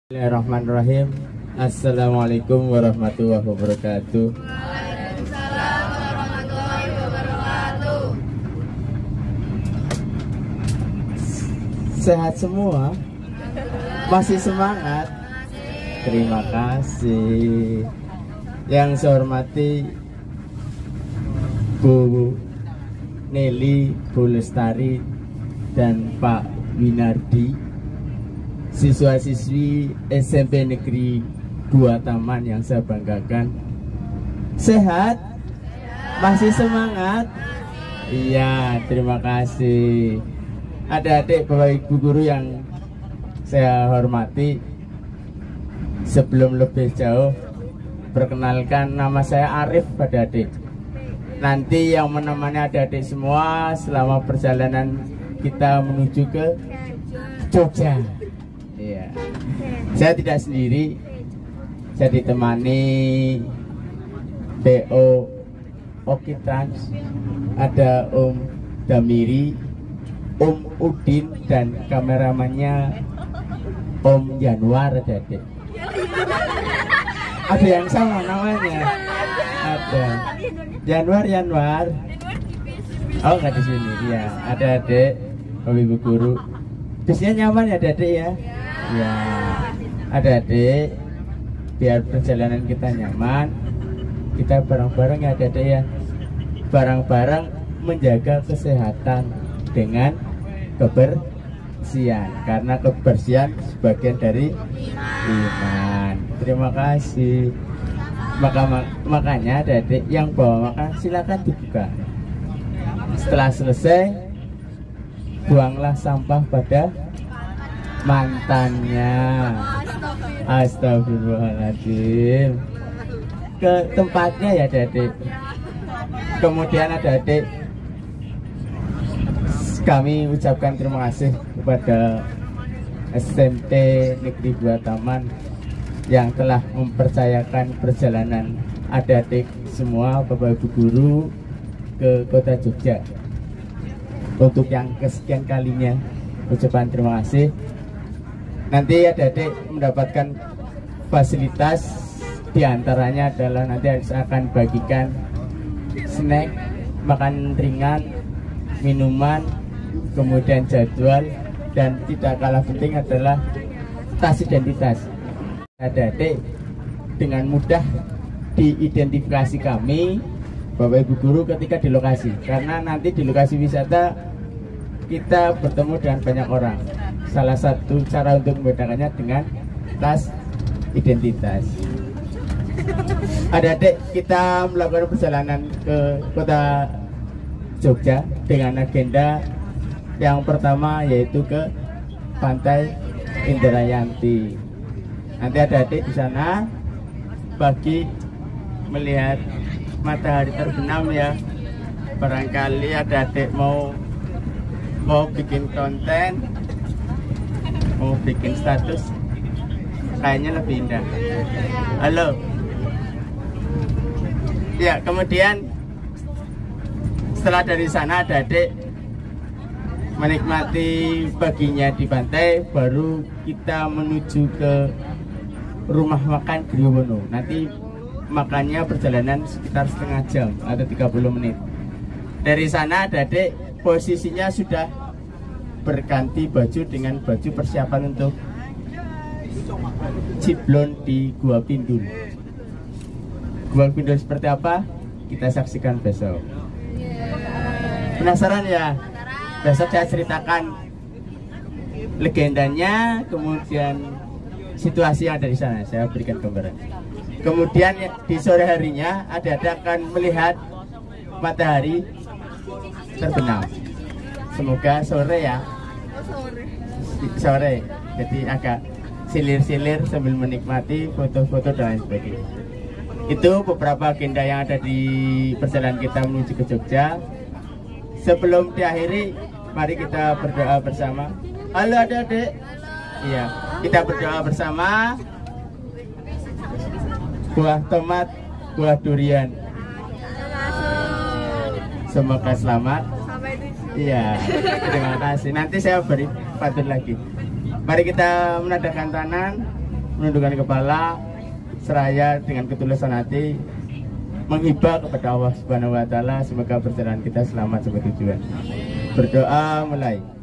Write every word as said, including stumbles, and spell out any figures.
Bismillahirrahmanirrahim. Assalamualaikum warahmatullahi wabarakatuh. Waalaikumsalam warahmatullahi wabarakatuh. Sehat semua? Masih semangat? Terima kasih. Yang saya hormati Bu Nelly, Bu Lestari, dan Pak Winardi, siswa-siswi S M P Negeri dua Taman yang saya banggakan. Sehat? Masih semangat? Iya, terima kasih. Ada adik Bapak Ibu guru yang saya hormati. Sebelum lebih jauh, perkenalkan, nama saya Arif pada adik. Nanti yang menemani adik-adik semua selama perjalanan kita menuju ke Jogja. Iya. Saya tidak sendiri, saya ditemani B O Oki Trans, ada Om Damiri, Om Udin, dan kameramannya Om Januar. Ada ada yang sama namanya, ada Januar Januar. Oh, nggak di sini. Iya, ada adik Bapak Ibu guru. Bisnya nyaman ya adik ya. Ya, ada adik, biar perjalanan kita nyaman, kita bareng-bareng ya adik ya, bareng-bareng menjaga kesehatan dengan kebersihan, karena kebersihan sebagian dari iman. Terima kasih. Maka makanya adik yang bawa makan silakan dibuka. Setelah selesai, buanglah sampah pada mantannya. Astagfirullahaladzim. Ke tempatnya ya adik. Kemudian ada adik, kami ucapkan terima kasih kepada S M P Negeri dua Taman yang telah mempercayakan perjalanan adik-adik semua Bapak Ibu guru ke kota Jogja. Untuk yang kesekian kalinya, ucapan terima kasih. Nanti adik-adik mendapatkan fasilitas, diantaranya adalah nanti akan bagikan snack, makan ringan, minuman, kemudian jadwal, dan tidak kalah penting adalah tas identitas. Adik-adik dengan mudah diidentifikasi kami Bapak Ibu guru ketika di lokasi, karena nanti di lokasi wisata kita bertemu dengan banyak orang. Salah satu cara untuk membedakannya dengan tas identitas. Adik-adik, kita melakukan perjalanan ke kota Jogja dengan agenda yang pertama yaitu ke Pantai Indrayanti. Nanti adik-adik di sana bagi melihat matahari terbenam ya. Barangkali adik-adik mau mau bikin konten, mau bikin status, kayaknya lebih indah. Halo. Ya, kemudian setelah dari sana adik-adik menikmati paginya di pantai, baru kita menuju ke rumah makan Griwono. Nanti makannya perjalanan sekitar setengah jam atau tiga puluh menit. Dari sana adik-adik posisinya sudah berganti baju dengan baju persiapan untuk ciblon di Gua Pindul. Gua Pindul seperti apa? Kita saksikan besok. Penasaran ya? Besok saya ceritakan legendanya, kemudian situasi yang ada di sana saya berikan gambaran. Kemudian di sore harinya adik-adik akan melihat matahari terbenam. Semoga sore ya. Sore, jadi agak silir-silir sambil menikmati foto-foto dan lain sebagainya. Itu beberapa agenda yang ada di perjalanan kita menuju ke Jogja. Sebelum diakhiri, mari kita berdoa bersama. Halo adik-adik. Iya, kita berdoa bersama. Buah tomat, buah durian, semoga selamat. Iya, terima kasih. Nanti saya beri pantun lagi. Mari kita menadahkan tangan. menundukkan kepala seraya dengan ketulusan hati menghibah kepada Allah Subhanahu wa taala, semoga perjalanan kita selamat sampai tujuan. Berdoa mulai.